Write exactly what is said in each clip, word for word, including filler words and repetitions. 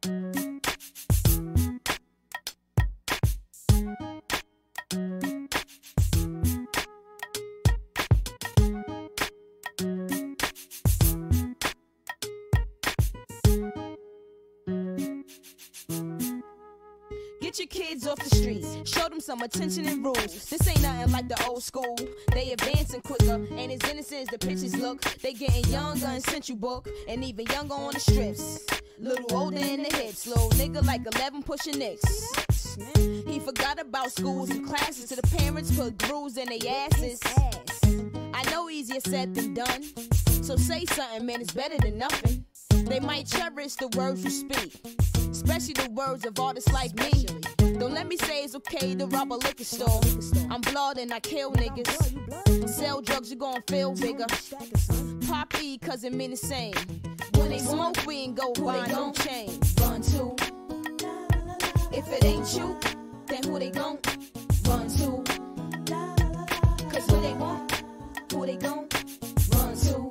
Get your kids off the streets, show them some attention and rules. This ain't nothing like the old school. They advancing quicker, ain't as innocent as the pictures look. They getting younger in Central Book, and even younger on the strips. Little older in the hips, little nigga like eleven pushing nicks. He forgot about schools and classes, so the parents put grooves in their asses. I know easier said than done, so say something, man, it's better than nothing. They might cherish the words you speak, especially the words of artists like me. Don't let me say it's okay to rob a liquor store. I'm blood and I kill niggas. Sell drugs, you gon' feel bigger. Pop E, cause it mean the same. When they smoke, we ain't go buy no chain. Run to. If it ain't you, then who they gon' run to? Cause who they want, who they gon' run to?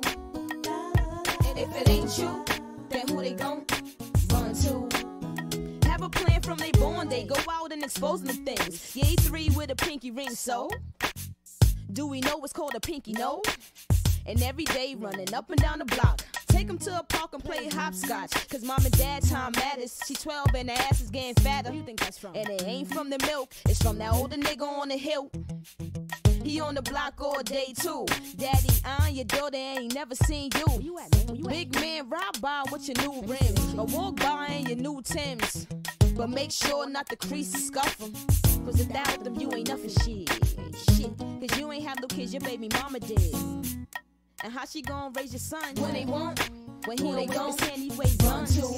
And if it ain't you, then who they gon' run to? Have a plan from they born day, go out and expose them things. Yeah, he three with a pinky ring, so do we know what's called a pinky no? And every day running up and down the block. Take him to a park and play hopscotch. Cause mom and dad time matters. She twelve and her ass is getting fatter. You think that's from? And it ain't from the milk, it's from that older nigga on the hill. He on the block all day too. Daddy, on your daughter ain't never seen you. Where you at, man? Where you Big at? Man, ride by with your new rims, or walk by in your new Timbs. But make sure not the creases scuff them. Cause without them, you ain't nothing shit. Shit. Cause you ain't have no kids, your baby mama did. And how she gon' raise your son when they won't? When he don't gon' anyway run to?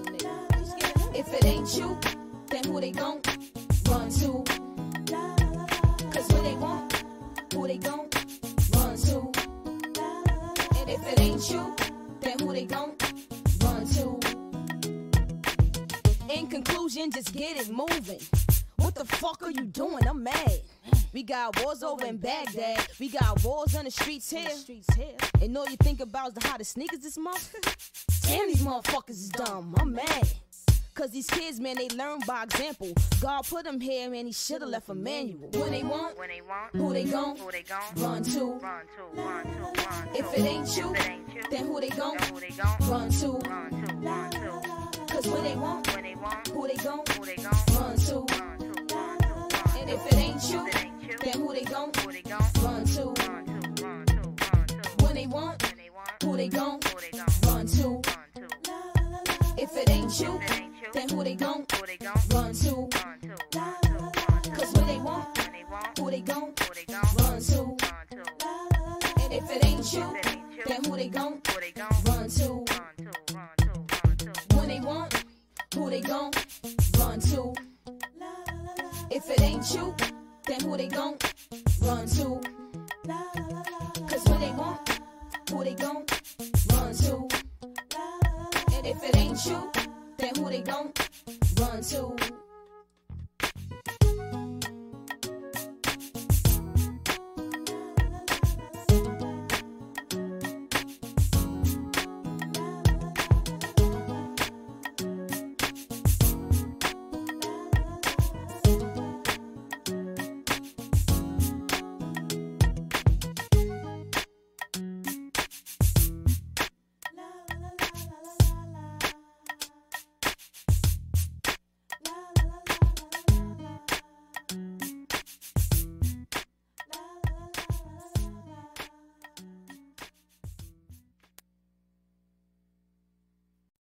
If it ain't you, then who they gon' run to? Cause when they want, who they gon' run to? And if it ain't you, then who they gon' run to? In conclusion, just get it moving. What the fuck are you doing? I'm mad. We got wars over in Baghdad. We got wars on the streets here. And all you think about is the hottest sneakers this month? Damn, these motherfuckers is dumb. I'm mad. Cause these kids, man, they learn by example. God put them here, man, he should've left a manual. When they want, when they want, who they gon' who they gon' run to? Run to, run to, run to. If it ain't you, if it ain't you then who they gon' who they gon' run to? Run to, run to. Cause when they want, when they want, who they gon' who they gon' run to? Run to, run to, run And to. if it ain't you, if it ain't you then who they gon' who they gon' run to? Run to, run to, run to. When they want, when they want, who they gon' who they gon' run to? run to. If it ain't you, if it ain't you then who they gon' who they gon' run to? run to, run to, run to. Cause when they want, when they want, who they gon' who they gon' run to? run to. And if it ain't you, if it ain't you then who they gon' who they gon' run to? run to, run to, run to. When they want, who they gon' run to? If it ain't you, then who they gon' run to? Cause when they want, who they gon' run to? And if it ain't you, then who they gon' run to?